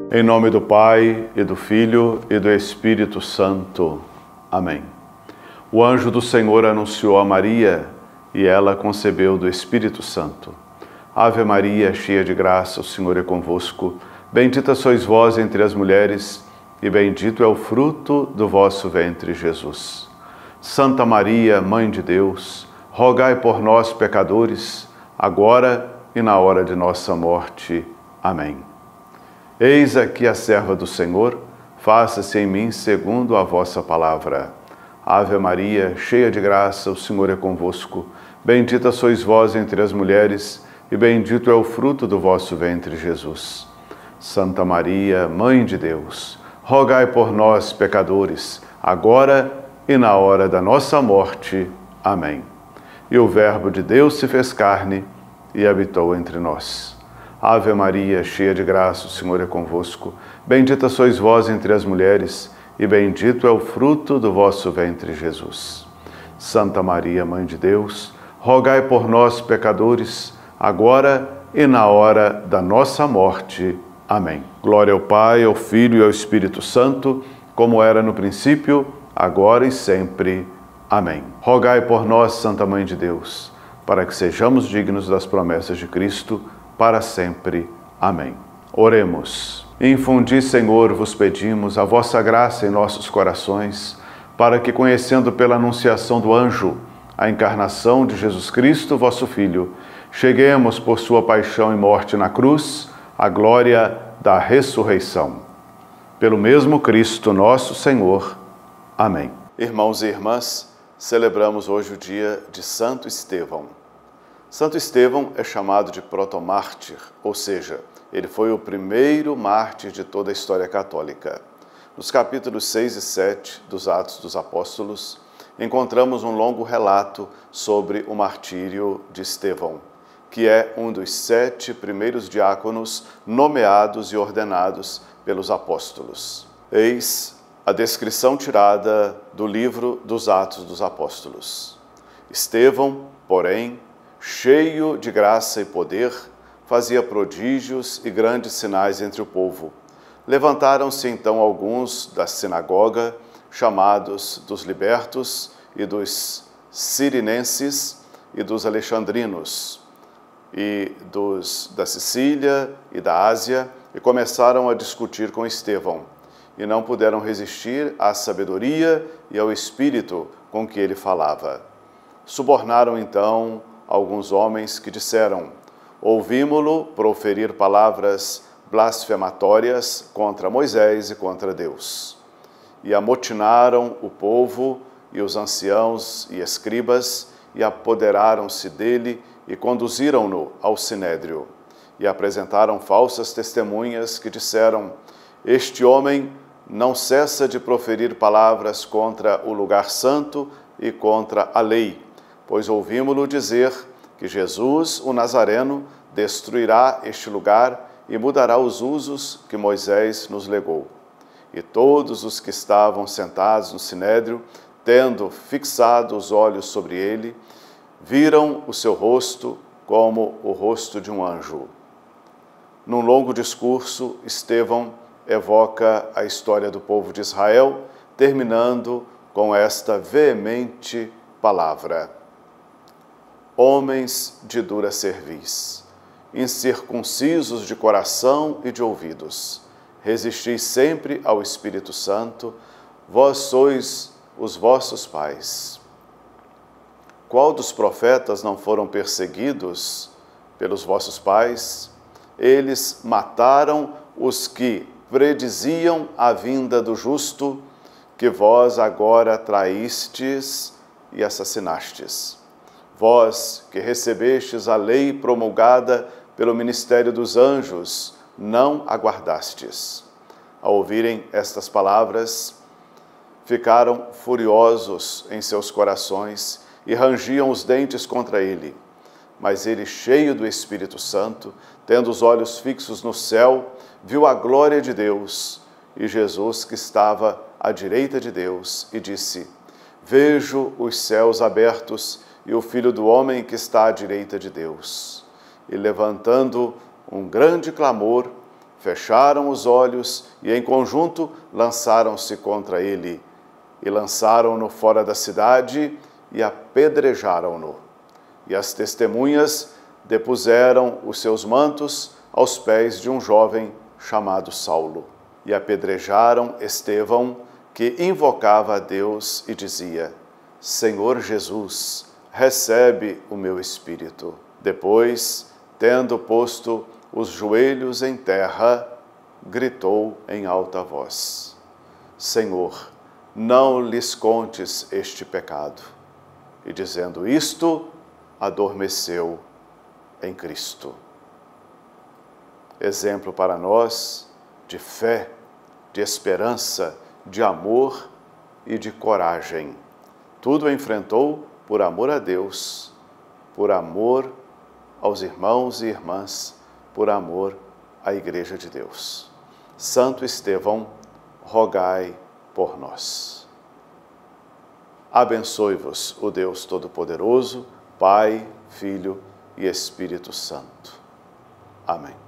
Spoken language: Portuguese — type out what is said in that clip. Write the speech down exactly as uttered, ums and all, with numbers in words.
Em nome do Pai, e do Filho, e do Espírito Santo. Amém. O anjo do Senhor anunciou a Maria, e ela concebeu do Espírito Santo. Ave Maria, cheia de graça, o Senhor é convosco. Bendita sois vós entre as mulheres, e bendito é o fruto do vosso ventre, Jesus. Santa Maria, Mãe de Deus, rogai por nós, pecadores, agora e na hora de nossa morte. Amém. Eis aqui a serva do Senhor, faça-se em mim segundo a vossa palavra. Ave Maria, cheia de graça, o Senhor é convosco. Bendita sois vós entre as mulheres, e bendito é o fruto do vosso ventre, Jesus. Santa Maria, Mãe de Deus, rogai por nós, pecadores, agora e na hora da nossa morte. Amém. E o Verbo de Deus se fez carne e habitou entre nós. Ave Maria, cheia de graça, o Senhor é convosco. Bendita sois vós entre as mulheres, e bendito é o fruto do vosso ventre, Jesus. Santa Maria, Mãe de Deus, rogai por nós, pecadores, agora e na hora da nossa morte. Amém. Glória ao Pai, ao Filho e ao Espírito Santo, como era no princípio, agora e sempre. Amém. Rogai por nós, Santa Mãe de Deus, para que sejamos dignos das promessas de Cristo, para sempre. Amém. Oremos. Infundi, Senhor, vos pedimos a vossa graça em nossos corações, para que, conhecendo pela anunciação do anjo a encarnação de Jesus Cristo, vosso Filho, cheguemos por sua paixão e morte na cruz à glória da ressurreição. Pelo mesmo Cristo nosso Senhor. Amém. Irmãos e irmãs, celebramos hoje o dia de Santo Estevão. Santo Estevão é chamado de protomártir, ou seja, ele foi o primeiro mártir de toda a história católica. Nos capítulos seis e sete dos Atos dos Apóstolos, encontramos um longo relato sobre o martírio de Estevão, que é um dos sete primeiros diáconos nomeados e ordenados pelos apóstolos. Eis a descrição tirada do livro dos Atos dos Apóstolos. Estevão, porém, cheio de graça e poder, fazia prodígios e grandes sinais entre o povo. Levantaram-se então alguns da sinagoga, chamados dos libertos e dos cirinenses e dos alexandrinos, e dos da Sicília e da Ásia, e começaram a discutir com Estevão, e não puderam resistir à sabedoria e ao espírito com que ele falava. Subornaram então alguns homens que disseram: ouvimo-lo proferir palavras blasfematórias contra Moisés e contra Deus. E amotinaram o povo e os anciãos e escribas, e apoderaram-se dele e conduziram-no ao sinédrio. E apresentaram falsas testemunhas que disseram: este homem não cessa de proferir palavras contra o lugar santo e contra a lei, pois ouvimo-lo dizer que Jesus, o Nazareno, destruirá este lugar e mudará os usos que Moisés nos legou. E todos os que estavam sentados no sinédrio, tendo fixado os olhos sobre ele, viram o seu rosto como o rosto de um anjo. Num longo discurso, Estevão evoca a história do povo de Israel, terminando com esta veemente palavra: homens de dura cerviz, incircuncisos de coração e de ouvidos, resistis sempre ao Espírito Santo, vós sois os vossos pais. Qual dos profetas não foram perseguidos pelos vossos pais? Eles mataram os que prediziam a vinda do justo, que vós agora traístes e assassinastes. Vós que recebestes a lei promulgada pelo ministério dos anjos, não aguardastes. Ao ouvirem estas palavras, ficaram furiosos em seus corações e rangiam os dentes contra ele. Mas ele, cheio do Espírito Santo, tendo os olhos fixos no céu, viu a glória de Deus e Jesus que estava à direita de Deus, e disse: vejo os céus abertos e o Filho do Homem que está à direita de Deus. E levantando um grande clamor, fecharam os olhos e, em conjunto, lançaram-se contra ele. E lançaram-no fora da cidade e apedrejaram-no. E as testemunhas depuseram os seus mantos aos pés de um jovem chamado Saulo. E apedrejaram Estevão, que invocava a Deus e dizia: Senhor Jesus, recebe o meu espírito. Depois, tendo posto os joelhos em terra, gritou em alta voz: Senhor, não lhes contes este pecado. E dizendo isto, adormeceu em Cristo. Exemplo para nós de fé, de esperança, de amor e de coragem. Tudo enfrentou por amor a Deus, por amor aos irmãos e irmãs, por amor à Igreja de Deus. Santo Estevão, rogai por nós. Abençoe-vos o Deus Todo-Poderoso, Pai, Filho e Espírito Santo. Amém.